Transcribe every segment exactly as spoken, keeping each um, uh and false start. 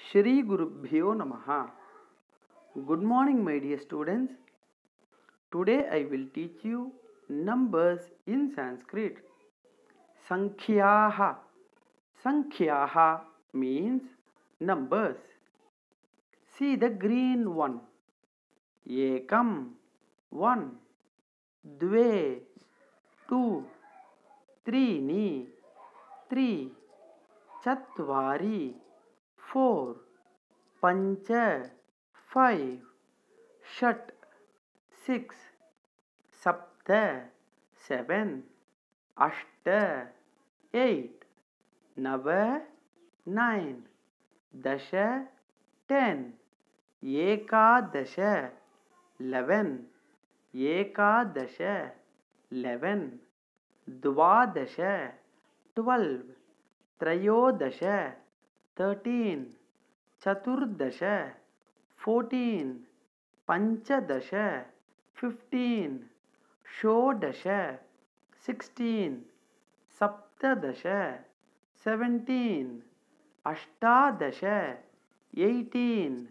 Shri Gurubhyo Namaha. Good morning, my dear students. Today I will teach you numbers in Sanskrit. Sankhyaha. Sankhyaha means numbers. See the green one. Ekam, one. Dve, two. Trini, three. Chatvari, four. Pancha, five. Shat, six. Sapta, seven. Ashta, eight. Nava, nine. Dasha, ten. Ekadasha, eleven. Ekadasha, eleven. Dvadasha, twelve. Trayodasha, thirteen. Chaturdasha, fourteen. Panchadasha, fifteen. Shodasha, sixteen. Saptadasha, seventeen. Ashtadasha, eighteen.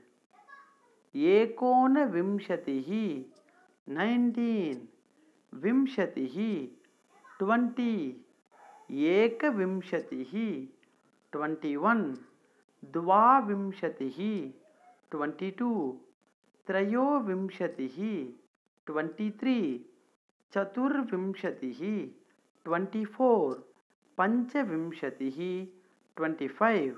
Ekona vimshatihi, nineteen. Vimshatihi, twenty. Eka vimshatihi, twenty-one. Dva vimshatihi, twenty-two. Trayo vimshatihi, twenty-three. Chatur vimshatihi, twenty-four. Pancha vimshatihi, twenty-five.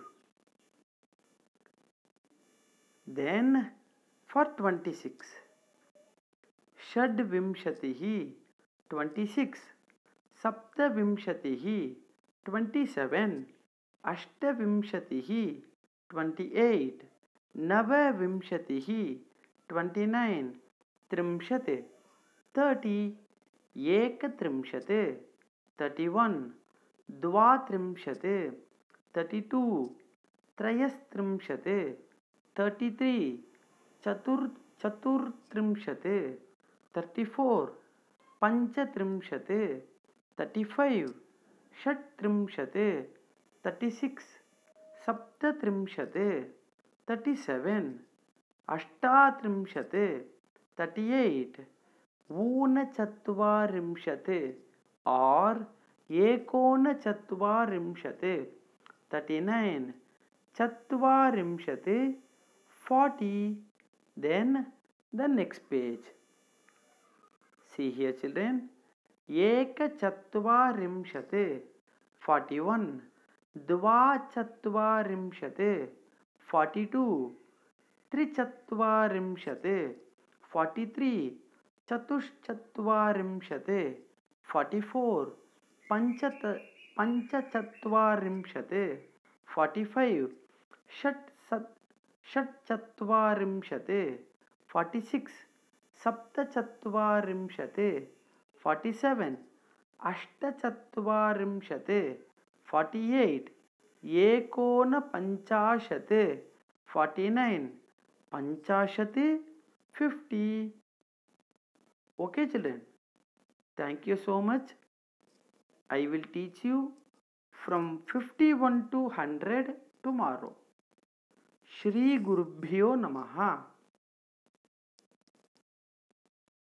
Then for twenty-six. Shad vimshatihi, twenty-six. Sapta vimshatihi, twenty-seven. Ashta vimshatihi, twenty-eight. Nava vimshatihi, twenty-nine. Trimshat, thirty. Ekatrimshat, thirty-one. Dvatrimshat, thirty-two. Trayastrimshat, thirty-three. Chatur Chaturtrimshat, thirty-four. Panchatrimshat, thirty-five. Shatrimshat, thirty-six. Saptatrimshat, thirty-seven. Ashtatrimshat, thirty-eight. Unachatvarimshat or Ekonachatvarimshat, thirty-nine. Chatvarimshat, forty. Then the next page. See here, children. Ekachatvarimshat, forty-one. Dvachatvarimshat, forty-two. Trichatvarimshat, forty-three. Chatushchatvarimshat, forty-four. Panchat Panchachatvarimshat, forty-five. Shat Shatchatvarimshat, forty-six. Saptachatvarimshat, forty-seven. Ashtachatvarimshat, forty-eight. Ekona panchashat, forty-nine. Panchashat, fifty. Okay, children. Thank you so much. I will teach you from fifty-one to one hundred tomorrow. Shri Gurubhyo Namaha.